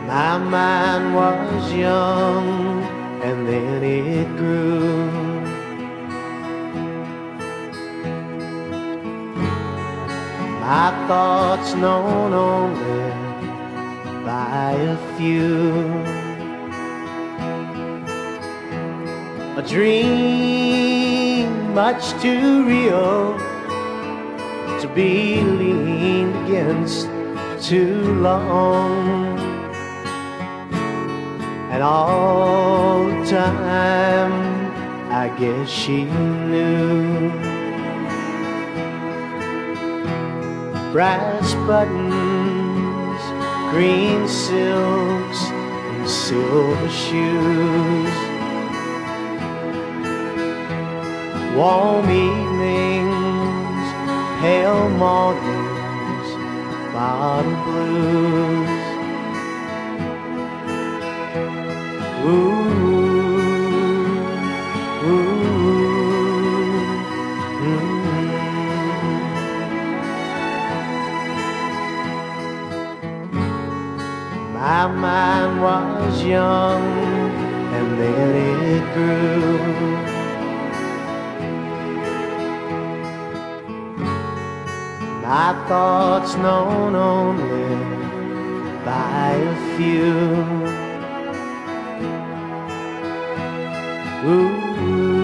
My mind was young, and then it grew. My thoughts known only by a few. A dream much too real to be leaned against too long. And all the time, I guess she knew. Brass buttons, green silks, and silver shoes. Warm evenings, pale mornings, bottle blues. Ooh, ooh, My mind was young, and then it grew. My thoughts known only by a few. Ooh.